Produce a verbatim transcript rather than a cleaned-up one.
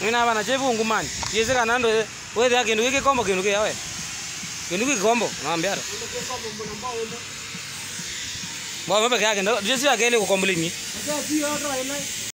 Mina bana chebu ngumani. Yese kana ndo wewe yake ndio kikombo kinu kia wewe. Kinu kikombo naambia. Mbona mbona peke yake ndio Jesse yake ile kukombo lini? Sasa sio hata ile